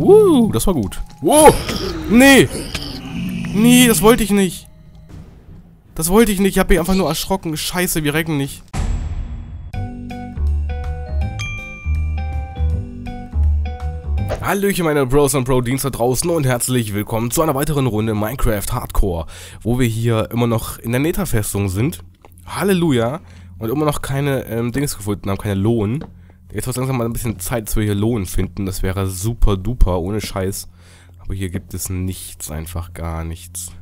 Das war gut. Nee! Nee, das wollte ich nicht. Das wollte ich nicht. Ich habe mich einfach nur erschrocken. Scheiße, wir recken nicht. Hallöchen meine Bros und Bro-Dienst da draußen und herzlich willkommen zu einer weiteren Runde Minecraft Hardcore, wo wir hier immer noch in der Nether-Festung sind. Halleluja! Und immer noch keine Dings gefunden haben, keine Lohn. Jetzt wird es langsam mal ein bisschen Zeit, dass wir hier Lohn finden. Das wäre super duper, ohne Scheiß. Aber hier gibt es nichts, einfach gar nichts.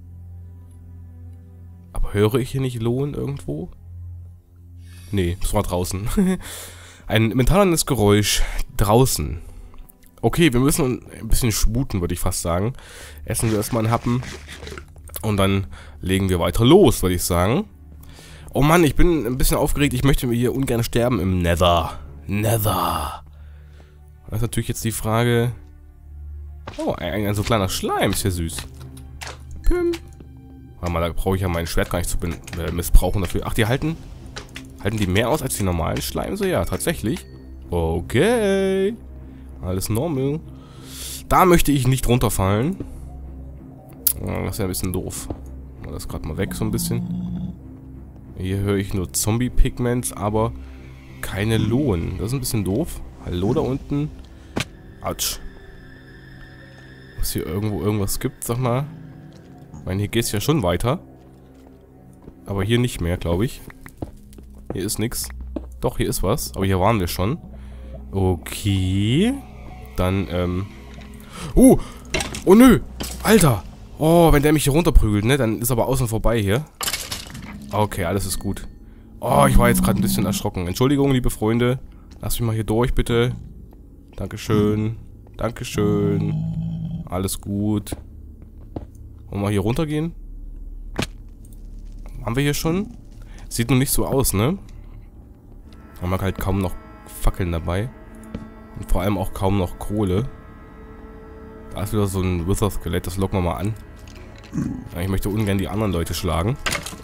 Aber höre ich hier nicht Lohn irgendwo? Nee, das war draußen. Ein metallerndes Geräusch draußen. Okay, wir müssen ein bisschen sputen, würde ich fast sagen. Essen wir erstmal einen Happen. Und dann legen wir weiter los, würde ich sagen. Oh Mann, ich bin ein bisschen aufgeregt. Ich möchte hier ungern sterben im Nether. Nether. Das ist natürlich jetzt die Frage... Oh, ein so kleiner Schleim. Ist ja süß. Pim. Warte mal, da brauche ich ja mein Schwert gar nicht zu missbrauchen dafür. Ach, die halten die mehr aus als die normalen Schleim? So, ja, tatsächlich. Okay. Alles normal. Da möchte ich nicht runterfallen. Das ist ja ein bisschen doof. Das gerade mal weg so ein bisschen. Hier höre ich nur Zombie-Pigments, aber keine Lohn. Das ist ein bisschen doof. Hallo da unten. Autsch. Ob es hier irgendwo irgendwas gibt, sag mal. Ich meine, hier geht es ja schon weiter. Aber hier nicht mehr, glaube ich. Hier ist nichts. Doch, hier ist was. Aber hier waren wir schon. Okay. Dann, oh nö! Alter! Oh, wenn der mich hier runterprügelt, ne? Dann ist aber außen vorbei hier. Okay, alles ist gut. Oh, ich war jetzt gerade ein bisschen erschrocken. Entschuldigung, liebe Freunde. Lasst mich mal hier durch, bitte. Dankeschön. Dankeschön. Alles gut. Wollen wir hier runtergehen? Haben wir hier schon? Sieht noch nicht so aus, ne? Haben wir halt kaum noch Fackeln dabei. Und vor allem auch kaum noch Kohle. Da ist wieder so ein Wither-Skelett, das locken wir mal an. Ich möchte ungern die anderen Leute schlagen.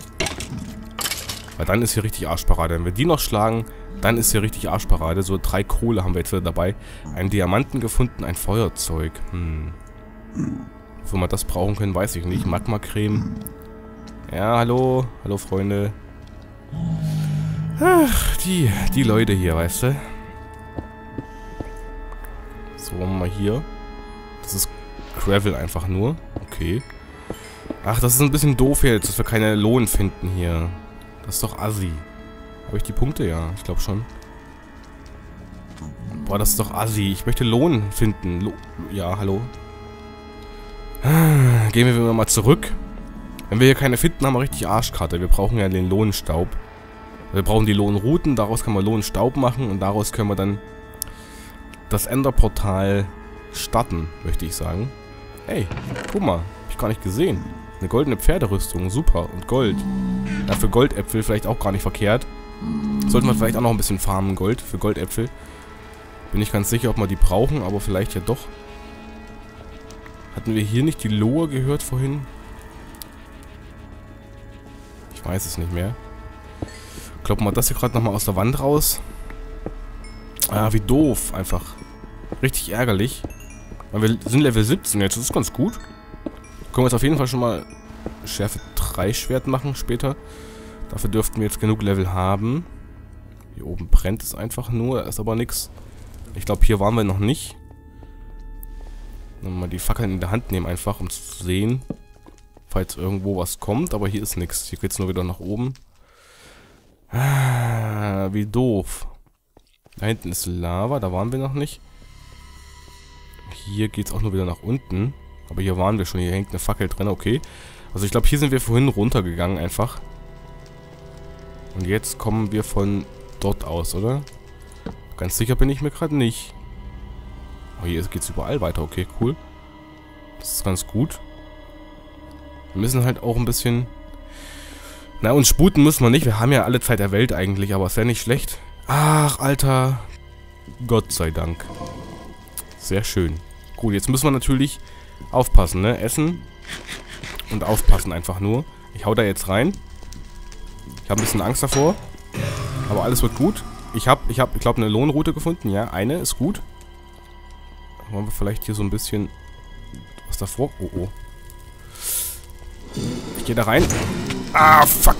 Weil dann ist hier richtig Arschparade. Wenn wir die noch schlagen, dann ist hier richtig Arschparade. So 3 Kohle haben wir jetzt wieder dabei. Einen Diamanten gefunden, ein Feuerzeug. Wofür wir das brauchen können, weiß ich nicht. Magma-Creme. Ja, hallo. Hallo, Freunde. Ach, die Leute hier, weißt du. So, mal hier. Das ist Gravel einfach nur. Okay. Ach, das ist ein bisschen doof jetzt, dass wir keine Lohn finden hier. Das ist doch assi. Habe ich die Punkte? Ja, ich glaube schon. Boah, das ist doch assi. Ich möchte Lohn finden. Ja, hallo. Gehen wir wieder mal zurück. Wenn wir hier keine finden, haben wir richtig Arschkarte. Wir brauchen ja den Lohnstaub. Wir brauchen die Lohnrouten. Daraus können wir Lohnstaub machen. Und daraus können wir dann das Enderportal starten, möchte ich sagen. Ey, guck mal. Hab ich gar nicht gesehen. Eine goldene Pferderüstung. Super. Und Gold. Ja, für Goldäpfel vielleicht auch gar nicht verkehrt. Sollten wir vielleicht auch noch ein bisschen farmen, Gold. Für Goldäpfel. Bin nicht ganz sicher, ob wir die brauchen, aber vielleicht ja doch. Hatten wir hier nicht die Lohe gehört vorhin? Ich weiß es nicht mehr. Kloppen wir das hier gerade nochmal aus der Wand raus. Ah, wie doof. Einfach. Richtig ärgerlich. Weil wir sind Level 17 jetzt. Das ist ganz gut. Können wir jetzt auf jeden Fall schon mal Schärfe 3 Schwert machen später. Dafür dürften wir jetzt genug Level haben. Hier oben brennt es einfach nur. Da ist aber nichts. Ich glaube, hier waren wir noch nicht. Mal die Fackeln in der Hand nehmen einfach, um zu sehen, falls irgendwo was kommt. Aber hier ist nichts. Hier geht es nur wieder nach oben. Ah, wie doof. Da hinten ist Lava, da waren wir noch nicht. Hier geht es auch nur wieder nach unten. Aber hier waren wir schon, hier hängt eine Fackel drin, okay. Also ich glaube, hier sind wir vorhin runtergegangen einfach. Und jetzt kommen wir von dort aus, oder? Ganz sicher bin ich mir gerade nicht. Oh, hier geht es überall weiter, okay, cool. Das ist ganz gut. Wir müssen halt auch ein bisschen... Na, uns sputen müssen wir nicht, wir haben ja alle Zeit der Welt eigentlich, aber ist ja nicht schlecht. Ach, Alter. Gott sei Dank. Sehr schön. Gut, jetzt müssen wir natürlich aufpassen, ne? Essen und aufpassen einfach nur. Ich hau da jetzt rein. Ich habe ein bisschen Angst davor. Aber alles wird gut. Ich glaube, eine Lohnroute gefunden. Ja, eine ist gut. Wollen wir vielleicht hier so ein bisschen was davor... Oh, oh. Ich gehe da rein. Ah, fuck.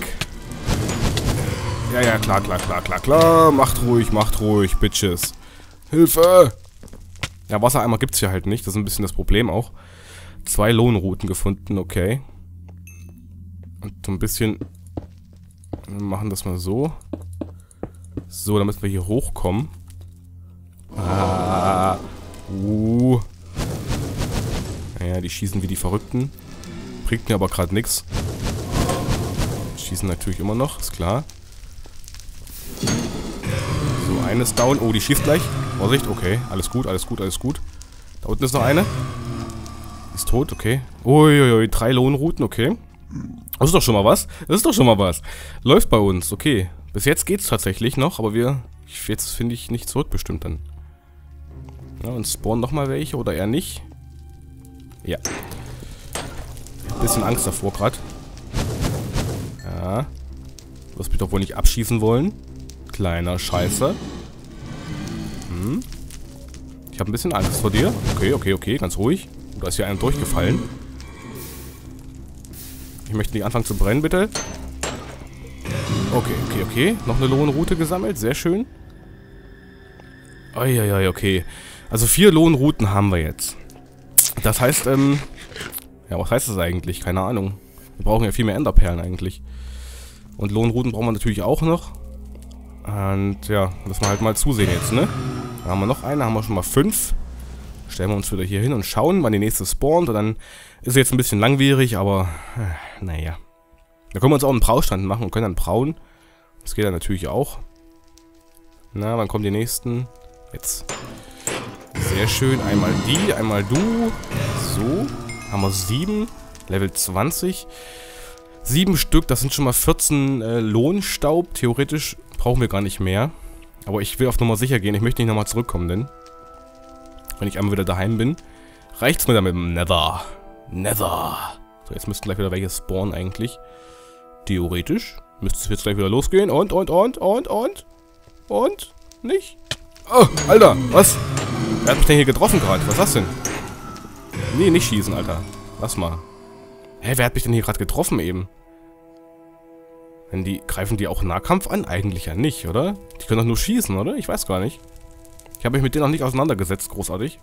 Ja, ja, klar, klar, klar, klar, klar. Macht ruhig, Bitches. Hilfe! Ja, Wassereimer gibt's hier halt nicht. Das ist ein bisschen das Problem auch. 2 Lohnrouten gefunden, okay. Und so ein bisschen... Wir machen das mal so. So, damit wir hier hochkommen. Ah. Naja, die schießen wie die Verrückten. Bringt mir aber gerade nichts. Schießen natürlich immer noch, ist klar. So, eines down. Oh, die schießt gleich. Vorsicht, okay. Alles gut, alles gut, alles gut. Da unten ist noch eine. Ist tot, okay. Uiuiui, 3 Lohnrouten, okay. Das ist doch schon mal was. Das ist doch schon mal was. Läuft bei uns, okay. Bis jetzt geht's tatsächlich noch, aber jetzt finde ich nicht zurückbestimmt dann. Ja, und spawnen nochmal welche oder eher nicht. Ja. Bisschen Angst davor gerade. Ja. Du wirst mich doch wohl nicht abschießen wollen. Kleiner Scheiße. Hm. Ich habe ein bisschen Angst vor dir. Okay, okay, okay, ganz ruhig. Da ist hier einer durchgefallen. Ich möchte nicht anfangen zu brennen, bitte. Okay, okay, okay. Noch eine Lohnroute gesammelt. Sehr schön. Eieiei, okay. Also 4 Lohnrouten haben wir jetzt. Das heißt, ja, was heißt das eigentlich? Keine Ahnung. Wir brauchen ja viel mehr Enderperlen eigentlich. Und Lohnrouten brauchen wir natürlich auch noch. Und ja, müssen wir halt mal zusehen jetzt, ne? Da haben wir noch eine, haben wir schon mal 5. Stellen wir uns wieder hier hin und schauen, wann die nächste spawnt. Und dann ist es jetzt ein bisschen langwierig, aber naja. Da können wir uns auch einen Braustand machen und können dann brauen. Das geht dann natürlich auch. Na, wann kommen die nächsten? Jetzt. Sehr schön. Einmal die, einmal du. So. Haben wir 7. Level 20. 7 Stück, das sind schon mal 14 Lohnstaub. Theoretisch brauchen wir gar nicht mehr. Aber ich will auf Nummer sicher gehen. Ich möchte nicht nochmal zurückkommen, denn wenn ich einmal wieder daheim bin, reicht's mir dann mit dem Nether. Nether. So, jetzt müssten gleich wieder welche spawnen eigentlich. Theoretisch. Müsste es jetzt gleich wieder losgehen. Und? Nicht? Oh, Alter, was? Wer hat mich denn hier getroffen gerade? Was ist das denn? Nee, nicht schießen, Alter. Lass mal. Hä, wer hat mich denn hier gerade getroffen eben? Greifen die auch Nahkampf an? Eigentlich ja nicht, oder? Die können doch nur schießen, oder? Ich weiß gar nicht. Ich habe mich mit denen noch nicht auseinandergesetzt, großartig.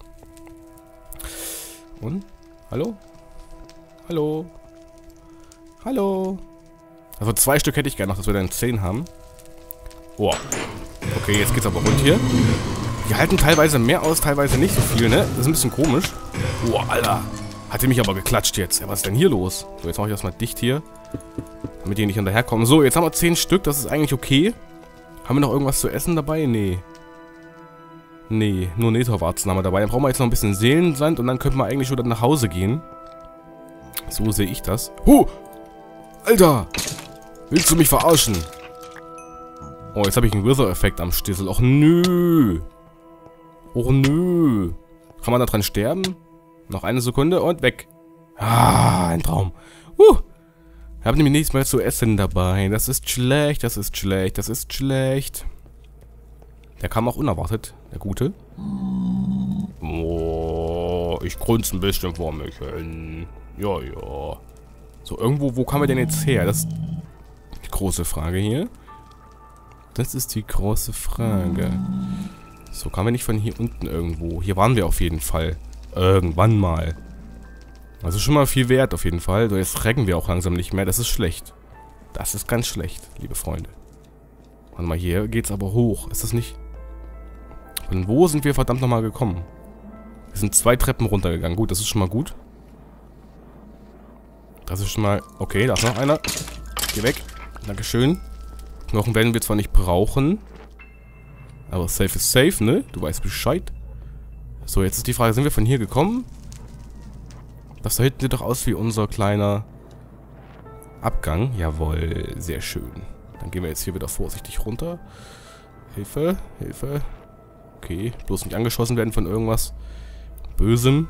Und? Hallo? Hallo? Hallo? Also 2 Stück hätte ich gerne noch, dass wir dann 10 haben. Boah. Okay, jetzt geht's aber rund hier. Die halten teilweise mehr aus, teilweise nicht so viel, ne? Das ist ein bisschen komisch. Boah, Alter. Hat die mich aber geklatscht jetzt. Ja, was ist denn hier los? So, jetzt mache ich das mal dicht hier. Damit die nicht hinterherkommen. So, jetzt haben wir 10 Stück. Das ist eigentlich okay. Haben wir noch irgendwas zu essen dabei? Nee. Nee, nur Netherwarzen haben wir dabei. Dann brauchen wir jetzt noch ein bisschen Seelensand und dann könnten wir eigentlich wieder nach Hause gehen. So sehe ich das. Alter! Willst du mich verarschen? Oh, jetzt habe ich einen Wither-Effekt am Stissel. Och nö. Och nö. Kann man da dran sterben? Noch eine Sekunde und weg. Ah, ein Traum. Ich habe nämlich nichts mehr zu essen dabei. Das ist schlecht, das ist schlecht, das ist schlecht. Der kam auch unerwartet, der Gute. Oh, ich grunze ein bisschen vor mich hin. Ja, ja. So, irgendwo, wo kamen wir denn jetzt her? Das ist die große Frage hier. Das ist die große Frage. So, kamen wir nicht von hier unten irgendwo? Hier waren wir auf jeden Fall. Irgendwann mal. Also schon mal viel wert auf jeden Fall. So, jetzt recken wir auch langsam nicht mehr. Das ist schlecht. Das ist ganz schlecht, liebe Freunde. Warte mal, hier geht's aber hoch. Ist das nicht... Von wo sind wir verdammt nochmal gekommen? Wir sind 2 Treppen runtergegangen. Gut, das ist schon mal gut. Das ist schon mal... Okay, da ist noch einer. Geh weg. Dankeschön. Knochen werden wir zwar nicht brauchen. Aber safe ist safe, ne? Du weißt Bescheid. So, jetzt ist die Frage, sind wir von hier gekommen? Das da hinten sieht doch aus wie unser kleiner Abgang. Jawohl, sehr schön. Dann gehen wir jetzt hier wieder vorsichtig runter. Hilfe, Hilfe. Okay, bloß nicht angeschossen werden von irgendwas Bösem.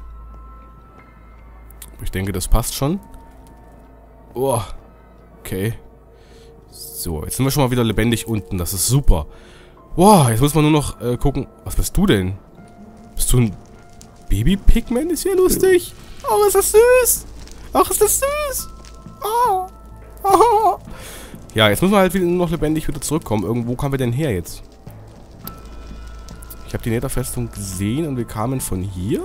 Ich denke, das passt schon. Oh, okay. So, jetzt sind wir schon mal wieder lebendig unten. Das ist super. Wow, jetzt muss man nur noch gucken. Was bist du denn? Bist du ein Baby-Pigman ist hier lustig. Oh, ist das süß. Ach, ist das süß. Oh. Oh. Ja, jetzt müssen wir halt wieder noch lebendig wieder zurückkommen. Irgendwo kamen wir denn her jetzt? Ich habe die Netherfestung gesehen und wir kamen von hier?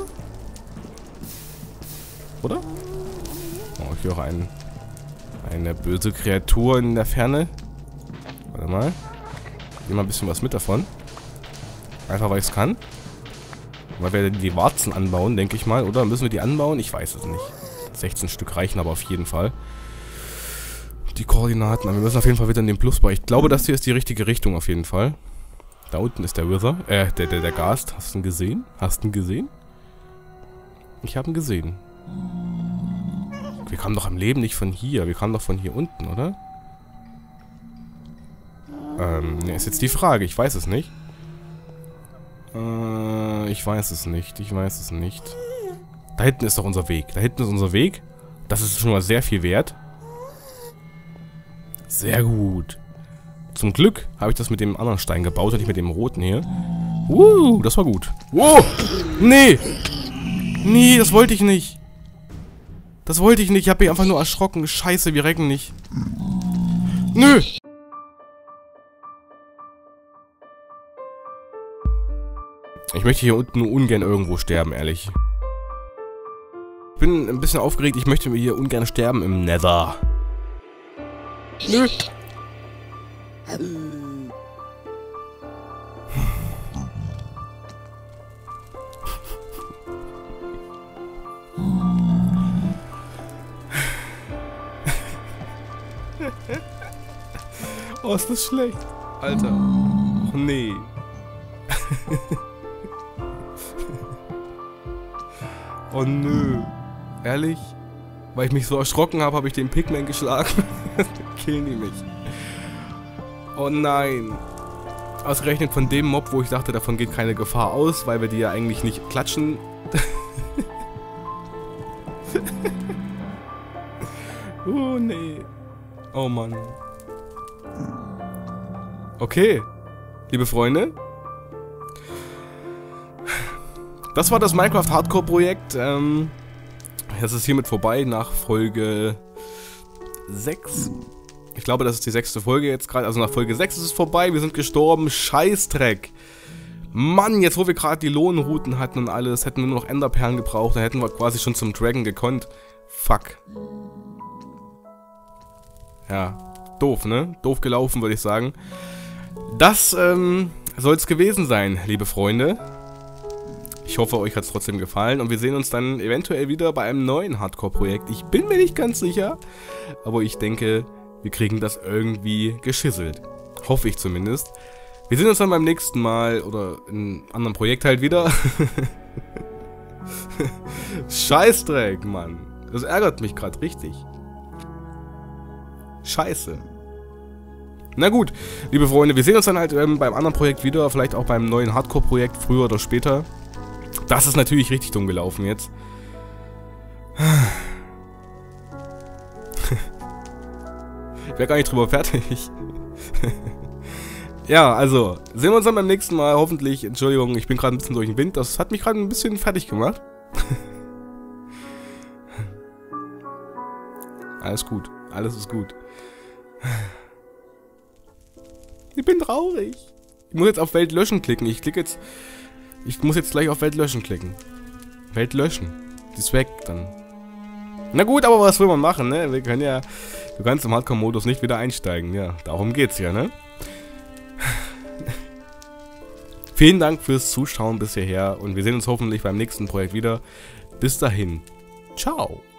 Oder? Oh, ich höre eine böse Kreatur in der Ferne. Warte mal. Nehmen mal ein bisschen was mit davon. Einfach, weil ich es kann. Weil wir die Warzen anbauen, denke ich mal. Oder müssen wir die anbauen? Ich weiß es nicht. 16 Stück reichen aber auf jeden Fall. Die Koordinaten. Aber wir müssen auf jeden Fall wieder in den Plusbereich. Ich glaube, das hier ist die richtige Richtung auf jeden Fall. Da unten ist der Wither. Der Gast. Hast du ihn gesehen? Hast du ihn gesehen? Ich habe ihn gesehen. Wir kamen doch im Leben nicht von hier. Wir kamen doch von hier unten, oder? Ne, ist jetzt die Frage. Ich weiß es nicht. Ich weiß es nicht. Ich weiß es nicht. Da hinten ist doch unser Weg. Da hinten ist unser Weg. Das ist schon mal sehr viel wert. Sehr gut. Zum Glück habe ich das mit dem anderen Stein gebaut und nicht mit dem roten hier. Das war gut. Wow! Nee! Nee, das wollte ich nicht. Das wollte ich nicht. Ich habe mich einfach nur erschrocken. Scheiße, wir recken nicht. Nö! Ich möchte hier unten nur ungern irgendwo sterben, ehrlich. Ich bin ein bisschen aufgeregt. Ich möchte hier ungern sterben im Nether. Nö! Oh, ist das schlecht. Alter. Oh, nee. Oh, nö. Ehrlich? Weil ich mich so erschrocken habe, habe ich den Pigman geschlagen. Killen die mich. Oh nein. Ausgerechnet von dem Mob, wo ich dachte, davon geht keine Gefahr aus, weil wir die ja eigentlich nicht klatschen. Oh nee. Oh Mann. Okay, liebe Freunde. Das war das Minecraft Hardcore Projekt. Das ist hiermit vorbei nach Folge 6. Ich glaube, das ist die 6. Folge jetzt gerade. Also nach Folge 6 ist es vorbei. Wir sind gestorben. Scheißdreck. Mann, jetzt wo wir gerade die Lohnrouten hatten und alles, hätten wir nur noch Enderperlen gebraucht. Dann hätten wir quasi schon zum Dragon gekonnt. Fuck. Ja, doof, ne? Doof gelaufen, würde ich sagen. Das soll es gewesen sein, liebe Freunde. Ich hoffe, euch hat es trotzdem gefallen und wir sehen uns dann eventuell wieder bei einem neuen Hardcore-Projekt. Ich bin mir nicht ganz sicher, aber ich denke, wir kriegen das irgendwie geschisselt. Hoffe ich zumindest. Wir sehen uns dann beim nächsten Mal oder in einem anderen Projekt halt wieder. Scheißdreck, Mann. Das ärgert mich gerade richtig. Scheiße. Na gut, liebe Freunde, wir sehen uns dann halt beim anderen Projekt wieder, vielleicht auch beim neuen Hardcore-Projekt, früher oder später. Das ist natürlich richtig dumm gelaufen jetzt. Ich wäre gar nicht drüber fertig. Ja, also, sehen wir uns dann beim nächsten Mal, hoffentlich. Entschuldigung, ich bin gerade ein bisschen durch den Wind, das hat mich gerade ein bisschen fertig gemacht. Alles gut, alles ist gut. Ich bin traurig. Ich muss jetzt auf Welt löschen klicken. Ich muss jetzt gleich auf Welt löschen klicken. Welt löschen. Die ist weg dann. Na gut, aber was will man machen, ne? Wir können ja... Du kannst im Hardcore-Modus nicht wieder einsteigen. Ja, darum geht's ja, ne? Vielen Dank fürs Zuschauen bis hierher. Und wir sehen uns hoffentlich beim nächsten Projekt wieder. Bis dahin. Ciao.